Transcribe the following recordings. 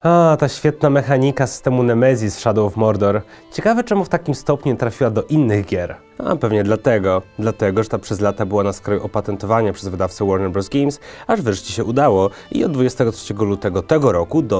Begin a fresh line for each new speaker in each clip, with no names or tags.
A, ta świetna mechanika systemu Nemesis Shadow of Mordor. Ciekawe, czemu w takim stopniu nie trafiła do innych gier. A pewnie dlatego, że ta przez lata była na skraju opatentowania przez wydawcę Warner Bros. Games, aż wreszcie się udało i od 23 lutego tego roku do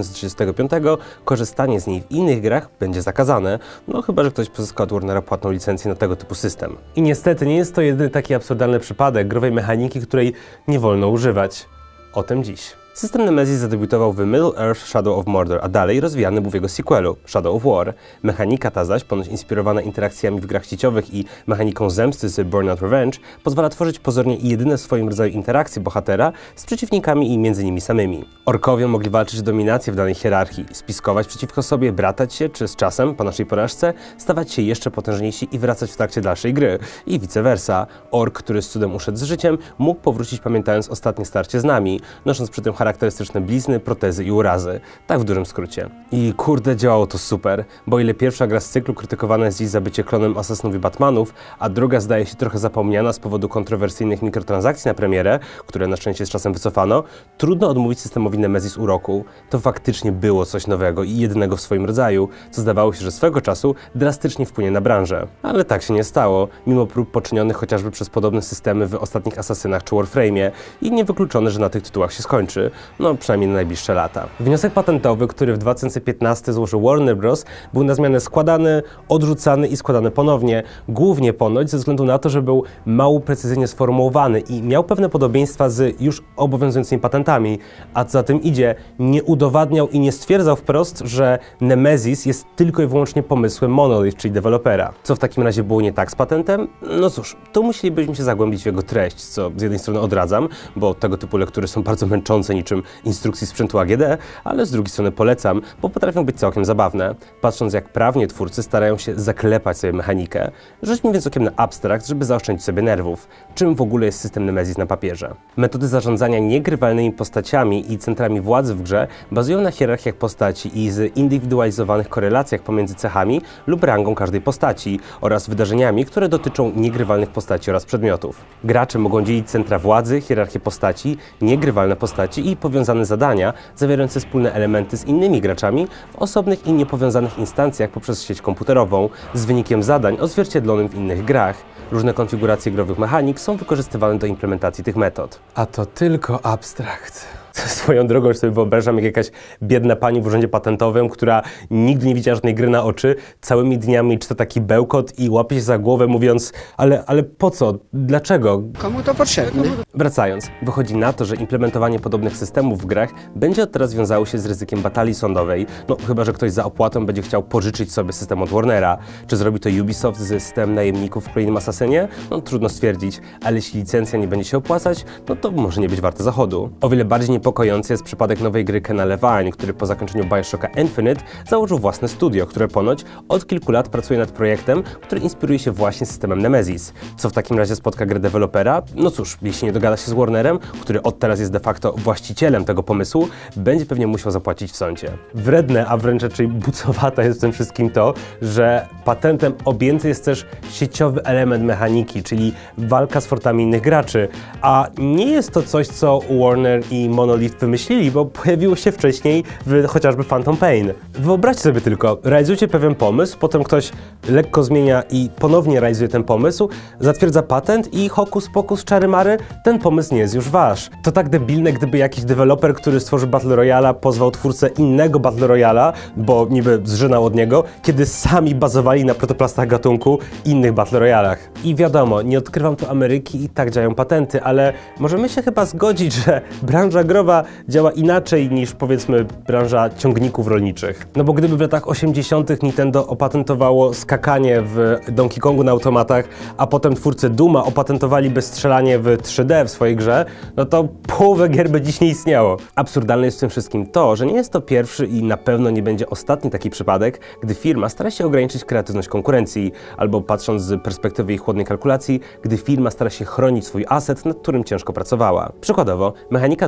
2035 korzystanie z niej w innych grach będzie zakazane, no chyba, że ktoś pozyskał od Warnera płatną licencję na tego typu system. I niestety nie jest to jedyny taki absurdalny przypadek growej mechaniki, której nie wolno używać. O tym dziś. System Nemesis zadebiutował w Middle-earth Shadow of Mordor, a dalej rozwijany był w jego sequelu, Shadow of War. Mechanika ta zaś, ponoć inspirowana interakcjami w grach sieciowych i mechaniką zemsty z Burnout Revenge, pozwala tworzyć pozornie jedyne w swoim rodzaju interakcje bohatera z przeciwnikami i między nimi samymi. Orkowie mogli walczyć o dominację w danej hierarchii, spiskować przeciwko sobie, bratać się, czy z czasem, po naszej porażce, stawać się jeszcze potężniejsi i wracać w trakcie dalszej gry. I vice versa. Ork, który z cudem uszedł z życiem, mógł powrócić pamiętając ostatnie starcie z nami, nosząc przy tym charakterystyczne blizny, protezy i urazy. Tak w dużym skrócie. I kurde, działało to super, bo ile pierwsza gra z cyklu krytykowana jest dziś za bycie klonem Assassinów i Batmanów, a druga zdaje się trochę zapomniana z powodu kontrowersyjnych mikrotransakcji na premierę, które na szczęście z czasem wycofano, trudno odmówić systemowi Nemesis uroku. To faktycznie było coś nowego i jedynego w swoim rodzaju, co zdawało się, że swego czasu drastycznie wpłynie na branżę. Ale tak się nie stało, mimo prób poczynionych chociażby przez podobne systemy w ostatnich Assassinach czy Warframe'ie i niewykluczone, że na tych tytułach się skończy. No przynajmniej na najbliższe lata. Wniosek patentowy, który w 2015 złożył Warner Bros., był na zmianę składany, odrzucany i składany ponownie, głównie ponoć ze względu na to, że był mało precyzyjnie sformułowany i miał pewne podobieństwa z już obowiązującymi patentami, a co za tym idzie, nie udowadniał i nie stwierdzał wprost, że Nemesis jest tylko i wyłącznie pomysłem Monolith, czyli dewelopera. Co w takim razie było nie tak z patentem? No cóż, tu musielibyśmy się zagłębić w jego treść, co z jednej strony odradzam, bo tego typu lektury są bardzo męczące niczym instrukcji sprzętu AGD, ale z drugiej strony polecam, bo potrafią być całkiem zabawne, patrząc jak prawnie twórcy starają się zaklepać sobie mechanikę. Rzućmy więc okiem na abstrakt, żeby zaoszczędzić sobie nerwów. Czym w ogóle jest system Nemesis na papierze? Metody zarządzania niegrywalnymi postaciami i centrami władzy w grze bazują na hierarchiach postaci i zindywidualizowanych korelacjach pomiędzy cechami lub rangą każdej postaci oraz wydarzeniami, które dotyczą niegrywalnych postaci oraz przedmiotów. Gracze mogą dzielić centra władzy, hierarchię postaci, niegrywalne postaci i powiązane zadania zawierające wspólne elementy z innymi graczami w osobnych i niepowiązanych instancjach poprzez sieć komputerową z wynikiem zadań odzwierciedlonym w innych grach. Różne konfiguracje growych mechanik są wykorzystywane do implementacji tych metod. A to tylko abstrakt. Swoją drogą już sobie wyobrażam, jak jakaś biedna pani w urzędzie patentowym, która nigdy nie widziała żadnej gry na oczy, całymi dniami czyta taki bełkot i łapie się za głowę mówiąc, ale po co? Dlaczego?
Komu to potrzebne?
Wracając, wychodzi na to, że implementowanie podobnych systemów w grach będzie od teraz wiązało się z ryzykiem batalii sądowej, no chyba, że ktoś za opłatą będzie chciał pożyczyć sobie system od Warnera. Czy zrobi to Ubisoft z systemem najemników w kolejnym Assassinie? No trudno stwierdzić, ale jeśli licencja nie będzie się opłacać, no to może nie być warte zachodu. O wiele bardziej niepokojący jest przypadek nowej gry Kena Levine, który po zakończeniu Bioshocka Infinite założył własne studio, które ponoć od kilku lat pracuje nad projektem, który inspiruje się właśnie systemem Nemesis. Co w takim razie spotka grę dewelopera? No cóż, jeśli nie dogada się z Warnerem, który od teraz jest de facto właścicielem tego pomysłu, będzie pewnie musiał zapłacić w sądzie. Wredne, a wręcz raczej bucowata jest w tym wszystkim to, że patentem objęty jest też sieciowy element mechaniki, czyli walka z fortami innych graczy, a nie jest to coś, co Warner i Monolith wymyślili, bo pojawiło się wcześniej w chociażby Phantom Pain. Wyobraźcie sobie tylko, realizujecie pewien pomysł, potem ktoś lekko zmienia i ponownie realizuje ten pomysł, zatwierdza patent i hokus pokus czary mary, ten pomysł nie jest już wasz. To tak debilne, gdyby jakiś deweloper, który stworzył Battle Royale'a, pozwał twórcę innego Battle Royale'a, bo niby zżynał od niego, kiedy sami bazowali na protoplastach gatunku innych Battle Royale'ach. I wiadomo, nie odkrywam tu Ameryki i tak działają patenty, ale możemy się chyba zgodzić, że branża growa działa inaczej niż powiedzmy branża ciągników rolniczych. No bo gdyby w latach 80. Nintendo opatentowało skakanie w Donkey Kongu na automatach, a potem twórcy Duma opatentowaliby strzelanie w 3D w swojej grze, no to połowę gier by dziś nie istniało. Absurdalne jest w tym wszystkim to, że nie jest to pierwszy i na pewno nie będzie ostatni taki przypadek, gdy firma stara się ograniczyć kreatywność konkurencji, albo patrząc z perspektywy jej chłodnej kalkulacji, gdy firma stara się chronić swój aset, nad którym ciężko pracowała. Przykładowo, mechanika dwóch światów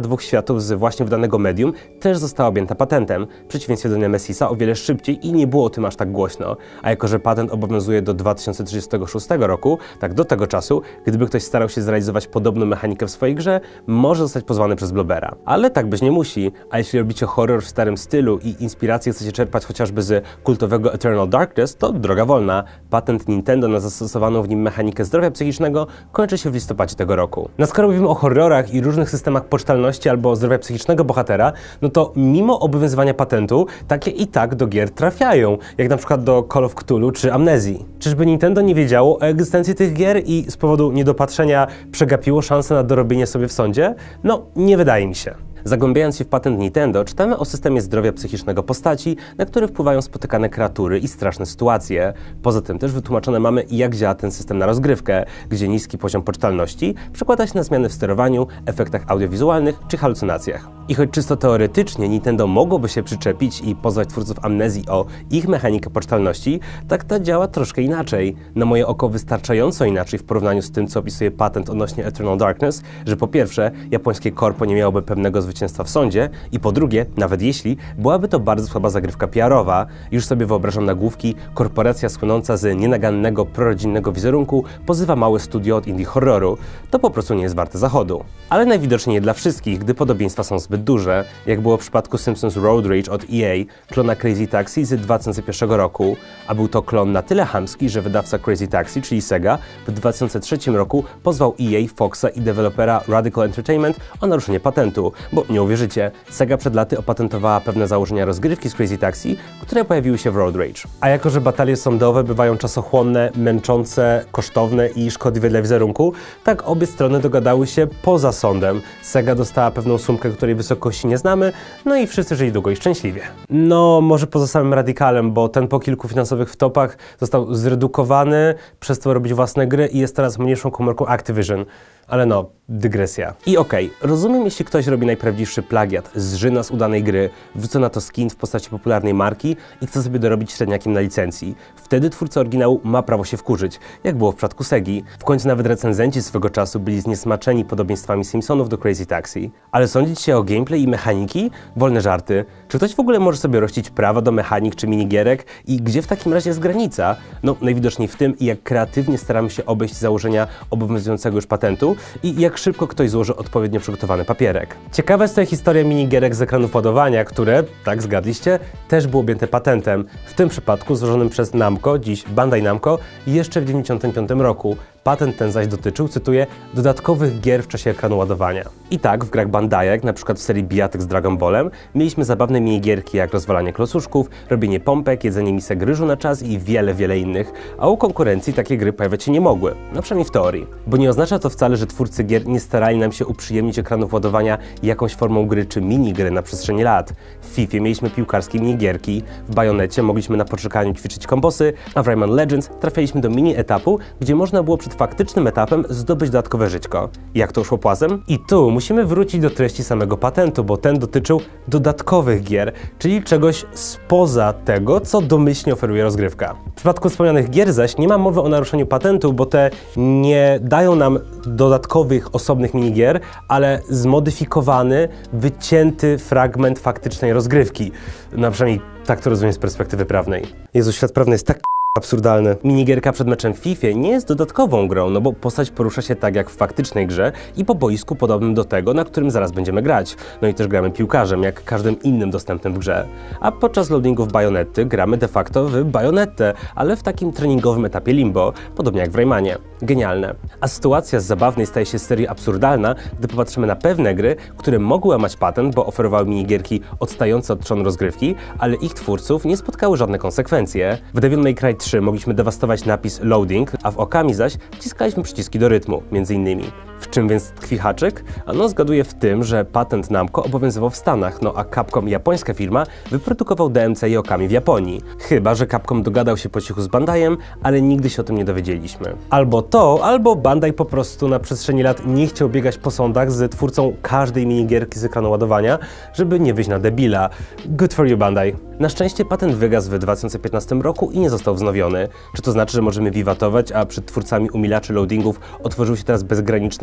światów z właśnie wydanego medium też została objęta patentem, w przeciwieństwie do Nemesisa o wiele szybciej i nie było o tym aż tak głośno. A jako że patent obowiązuje do 2036 roku, tak do tego czasu, gdyby ktoś starał się zrealizować podobną mechanikę w swojej grze, może zostać pozwany przez Blobera. Ale tak być nie musi, a jeśli robicie horror w starym stylu i inspirację chcecie czerpać chociażby z kultowego Eternal Darkness, to droga wolna. Patent Nintendo na zastosowaną w nim mechanikę zdrowia psychicznego kończy się w listopadzie tego roku. No skoro mówimy o horrorach i różnych systemach poczytalności albo zdrowia psychicznego bohatera, no to mimo obowiązywania patentu, takie i tak do gier trafiają, jak na przykład do Call of Cthulhu czy Amnezji. Czyżby Nintendo nie wiedziało o egzystencji tych gier i z powodu niedopatrzenia przegapiło szansę na dorobienie sobie w sądzie? No, nie wydaje mi się. Zagłębiając się w patent Nintendo, czytamy o systemie zdrowia psychicznego postaci, na który wpływają spotykane kreatury i straszne sytuacje. Poza tym też wytłumaczone mamy, jak działa ten system na rozgrywkę, gdzie niski poziom poczytalności przekłada się na zmiany w sterowaniu, efektach audiowizualnych czy halucynacjach. I choć czysto teoretycznie Nintendo mogłoby się przyczepić i pozwać twórców Amnezji o ich mechanikę poczytalności, tak ta działa troszkę inaczej. Na moje oko wystarczająco inaczej w porównaniu z tym, co opisuje patent odnośnie Eternal Darkness, że po pierwsze, japońskie korpo nie miałoby pewnego zwycięstwa w sądzie i po drugie, nawet jeśli, byłaby to bardzo słaba zagrywka PR-owa. Już sobie wyobrażam nagłówki: korporacja słynąca z nienagannego, prorodzinnego wizerunku pozywa małe studio od indie horroru. To po prostu nie jest warte zachodu. Ale najwidoczniej nie dla wszystkich, gdy podobieństwa są zbyt duże, jak było w przypadku Simpsons Road Rage od EA, klona Crazy Taxi z 2001 roku, a był to klon na tyle chamski, że wydawca Crazy Taxi, czyli Sega, w 2003 roku pozwał EA, Foxa i dewelopera Radical Entertainment o naruszenie patentu, bo nie uwierzycie, Sega przed laty opatentowała pewne założenia rozgrywki z Crazy Taxi, które pojawiły się w Road Rage. A jako że batalie sądowe bywają czasochłonne, męczące, kosztowne i szkodliwe dla wizerunku, tak obie strony dogadały się poza sądem. Sega dostała pewną sumkę, której wysokości nie znamy, no i wszyscy żyli długo i szczęśliwie. No, może poza samym Radicalem, bo ten po kilku finansowych wtopach został zredukowany, przestał robić własne gry i jest teraz mniejszą komórką Activision. Ale no, dygresja. I okej, rozumiem, jeśli ktoś robi najprawdziwszy plagiat, zżyna z udanej gry, wrzuca na to skin w postaci popularnej marki i chce sobie dorobić średniakiem na licencji. Wtedy twórca oryginału ma prawo się wkurzyć, jak było w przypadku Segi. W końcu nawet recenzenci swego czasu byli zniesmaczeni podobieństwami Simpsonów do Crazy Taxi. Ale sądzić się o gameplay i mechaniki? Wolne żarty. Czy ktoś w ogóle może sobie rościć prawa do mechanik czy minigierek? I gdzie w takim razie jest granica? No, najwidoczniej w tym, jak kreatywnie staramy się obejść założenia obowiązującego już patentu i jak szybko ktoś złoży odpowiednio przygotowany papierek. Ciekawa jest tutaj historia minigierek z ekranów ładowania, które, tak zgadliście, też były objęte patentem. W tym przypadku złożonym przez Namco, dziś Bandai Namco, jeszcze w 1995 roku. Patent ten zaś dotyczył, cytuję, dodatkowych gier w czasie ekranu ładowania. I tak w grach Bandai, jak na przykład w serii Bijatyk z Dragon Ballem, mieliśmy zabawne minigierki jak rozwalanie klocuszków, robienie pompek, jedzenie misek ryżu na czas i wiele innych, a u konkurencji takie gry pojawiać się nie mogły, no przynajmniej w teorii. Bo nie oznacza to wcale, że twórcy gier nie starali nam się uprzyjemnić ekranów ładowania jakąś formą gry czy minigry na przestrzeni lat. W FIFA mieliśmy piłkarskie minigierki, w Bajonecie mogliśmy na poczekaniu ćwiczyć kombosy, a w Rayman Legends trafialiśmy do mini etapu, gdzie można było przed faktycznym etapem zdobyć dodatkowe żyćko. Jak to szło płazem? I tu musimy wrócić do treści samego patentu, bo ten dotyczył dodatkowych gier, czyli czegoś spoza tego, co domyślnie oferuje rozgrywka. W przypadku wspomnianych gier zaś nie ma mowy o naruszeniu patentu, bo te nie dają nam dodatkowych, osobnych minigier, ale zmodyfikowany, wycięty fragment faktycznej rozgrywki. No przynajmniej tak to rozumiem z perspektywy prawnej. Jezu, świat prawny jest tak absurdalny. Minigierka przed meczem w FIFA nie jest dodatkową grą, no bo postać porusza się tak jak w faktycznej grze i po boisku podobnym do tego, na którym zaraz będziemy grać. No i też gramy piłkarzem, jak każdym innym dostępnym w grze. A podczas loadingów Bajonety gramy de facto w Bajonetę, ale w takim treningowym etapie limbo, podobnie jak w Raymanie. Genialne. A sytuacja z zabawnej staje się serii absurdalna, gdy popatrzymy na pewne gry, które mogły łamać patent, bo oferowały minigierki odstające od trzonu rozgrywki, ale ich twórców nie spotkały żadne konsekwencje. W Devil May Cry 3 mogliśmy dewastować napis loading, a w Okami zaś wciskaliśmy przyciski do rytmu, między innymi. W czym więc tkwi haczyk? Ano zgaduję w tym, że patent Namco obowiązywał w Stanach, no a Capcom, japońska firma, wyprodukował DMC i Okami w Japonii. Chyba że Capcom dogadał się po cichu z Bandaiem, ale nigdy się o tym nie dowiedzieliśmy. Albo to, albo Bandai po prostu na przestrzeni lat nie chciał biegać po sądach z twórcą każdej minigierki z ekranu ładowania, żeby nie wyjść na debila. Good for you, Bandai. Na szczęście patent wygasł w 2015 roku i nie został wznowiony. Czy to znaczy, że możemy wiwatować, a przed twórcami umilaczy loadingów otworzyły się teraz bezgraniczne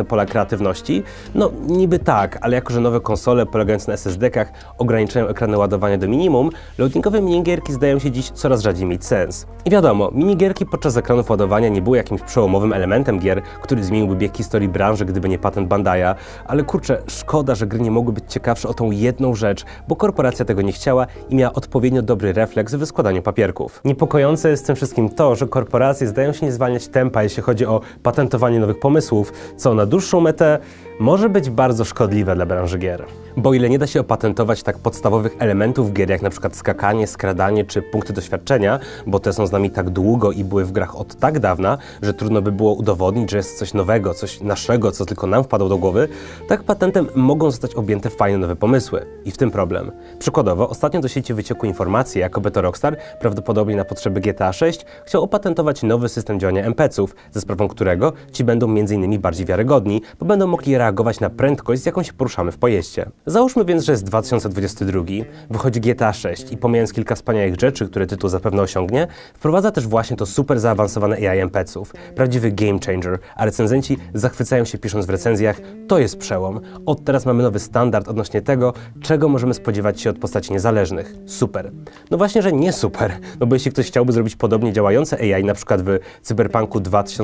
pola kreatywności? No niby tak, ale jako że nowe konsole polegające na SSD-kach ograniczają ekrany ładowania do minimum, loadingowe minigierki zdają się dziś coraz rzadziej mieć sens. I wiadomo, minigierki podczas ekranów ładowania nie były jakimś przełomowym elementem gier, który zmieniłby bieg historii branży, gdyby nie patent Bandai'a, ale kurczę, szkoda, że gry nie mogły być ciekawsze o tą jedną rzecz, bo korporacja tego nie chciała i miała odpowiednio dobry refleks w składaniu papierków. Niepokojące jest w tym wszystkim to, że korporacje zdają się nie zwalniać tempa, jeśli chodzi o patentowanie nowych pomysłów, co na dłuższą metę może być bardzo szkodliwe dla branży gier. Bo ile nie da się opatentować tak podstawowych elementów gier, jak na przykład skakanie, skradanie czy punkty doświadczenia, bo te są z nami tak długo i były w grach od tak dawna, że trudno by było udowodnić, że jest coś nowego, coś naszego, co tylko nam wpadło do głowy, tak patentem mogą zostać objęte fajne nowe pomysły. I w tym problem. Przykładowo, ostatnio do sieci wyciekły informacje, jakoby to Rockstar, prawdopodobnie na potrzeby GTA 6, chciał opatentować nowy system działania NPC-ów, ze sprawą którego ci będą m.in. bardziej wiarygodni, bo będą mogli reagować na prędkość, z jaką się poruszamy w pojeździe. Załóżmy więc, że jest 2022, wychodzi GTA 6 i pomijając kilka wspaniałych rzeczy, które tytuł zapewne osiągnie, wprowadza też właśnie to super zaawansowane AI NPC-ów, prawdziwy game changer, a recenzenci zachwycają się pisząc w recenzjach, to jest przełom. Od teraz mamy nowy standard odnośnie tego, czego możemy spodziewać się od postaci niezależnych. Super. No właśnie, że nie super, no bo jeśli ktoś chciałby zrobić podobnie działające AI, na przykład w Cyberpunku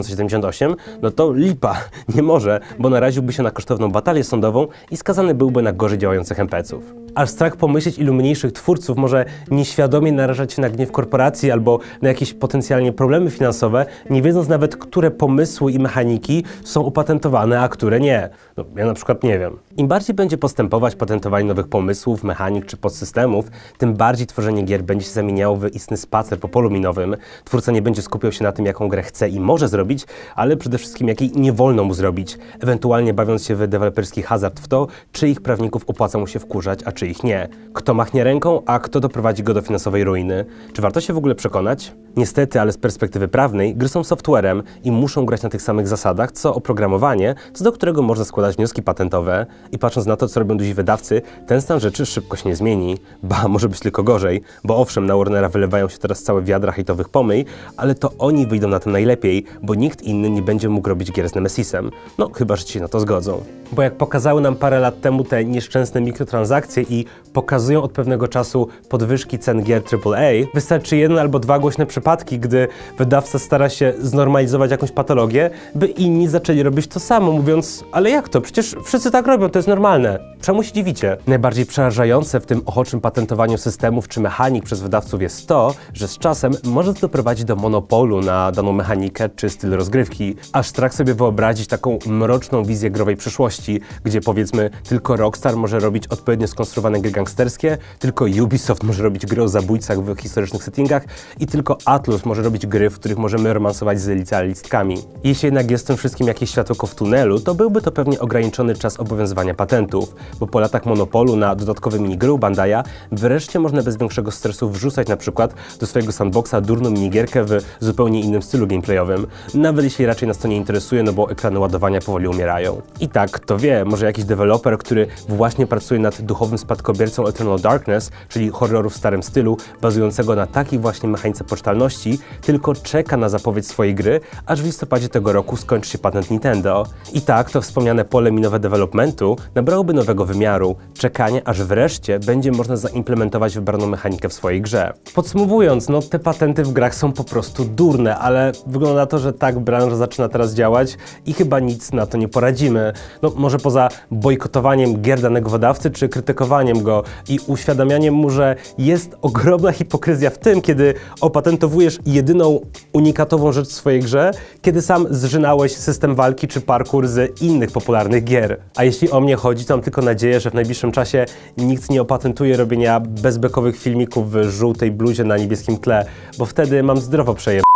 2078, no to lipa, nie może, bo naraziłby się na kosztowną batalię sądową i skazany byłby na gorzej działających NPC-ów. Aż strach pomyśleć, ilu mniejszych twórców może nieświadomie narażać się na gniew korporacji albo na jakieś potencjalnie problemy finansowe, nie wiedząc nawet, które pomysły i mechaniki są opatentowane, a które nie. No, ja na przykład nie wiem. Im bardziej będzie postępować patentowanie nowych pomysłów, mechanik czy podsystemów, tym bardziej tworzenie gier będzie się zamieniało w istny spacer po polu minowym. Twórca nie będzie skupiał się na tym, jaką grę chce i może zrobić, ale przede wszystkim jakiej nie wolno mu zrobić, ewentualnie bawiąc się w deweloperski hazard w to, czyich prawników opłaca mu się wkurzać, a czyich nie. Kto machnie ręką, a kto doprowadzi go do finansowej ruiny. Czy warto się w ogóle przekonać? Niestety, ale z perspektywy prawnej, gry są softwarem i muszą grać na tych samych zasadach, co oprogramowanie, co do którego można składać wnioski patentowe. I patrząc na to, co robią duzi wydawcy, ten stan rzeczy szybko się nie zmieni. Ba, może być tylko gorzej, bo owszem, na Warnera wylewają się teraz całe wiadra hejtowych pomyj, ale to oni wyjdą na tym najlepiej, bo nikt inny nie będzie mógł robić gier z Nemesisem. No, chyba, że ci się na to zgodzą. Bo jak pokazały nam parę lat temu te nieszczęsne mikrotransakcje i pokazują od pewnego czasu podwyżki cen gier AAA, wystarczy jeden albo dwa głośne przypadki, gdy wydawca stara się znormalizować jakąś patologię, by inni zaczęli robić to samo, mówiąc, ale jak to? Przecież wszyscy tak robią, to jest normalne. Czemu się dziwicie? Najbardziej przerażające w tym ochoczym patentowaniu systemów czy mechanik przez wydawców jest to, że z czasem może to doprowadzić do monopolu na daną mechanikę czy styl rozgrywki. Aż strach sobie wyobrazić taką mroczną wizję growej przyszłości, gdzie powiedzmy tylko Rockstar może robić odpowiednio skonstruowane gry gangsterskie, tylko Ubisoft może robić gry o zabójcach w historycznych settingach i tylko Atlus może robić gry, w których możemy romansować z licealistkami. Jeśli jednak jest w tym wszystkim jakieś światełko w tunelu, to byłby to pewnie ograniczony czas obowiązywania patentów, bo po latach monopolu na dodatkowe minigry u Bandai'a wreszcie można bez większego stresu wrzucać na przykład do swojego sandboxa durną minigierkę w zupełnie innym stylu gameplayowym, nawet jeśli raczej nas to nie interesuje, no bo ekrany ładowania powoli umierają. I tak, kto wie, może jakiś deweloper, który właśnie pracuje nad duchowym spadkobiercą Eternal Darkness, czyli horroru w starym stylu, bazującego na takiej właśnie mechanice pocztalności, tylko czeka na zapowiedź swojej gry, aż w listopadzie tego roku skończy się patent Nintendo. I tak, to wspomniane pole minowe developmentu nabrałoby nowego wymiaru. Czekanie, aż wreszcie będzie można zaimplementować wybraną mechanikę w swojej grze. Podsumowując, no te patenty w grach są po prostu durne, ale wygląda na to, że tak branża zaczyna teraz działać i chyba nic na to nie poradzimy. No może poza bojkotowaniem gier danego wydawcy, czy krytykowaniem go i uświadamianiem mu, że jest ogromna hipokryzja w tym, kiedy opatentowujesz jedyną unikatową rzecz w swojej grze, kiedy sam zżynałeś system walki czy parkour z innych popularnych gier. A jeśli o mnie chodzi, to mam tylko nadzieję, że w najbliższym czasie nikt nie opatentuje robienia bezbekowych filmików w żółtej bluzie na niebieskim tle, bo wtedy mam zdrowo przejebane.